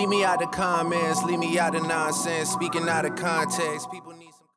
Leave me out the comments, leave me out the nonsense, speaking out of context. People need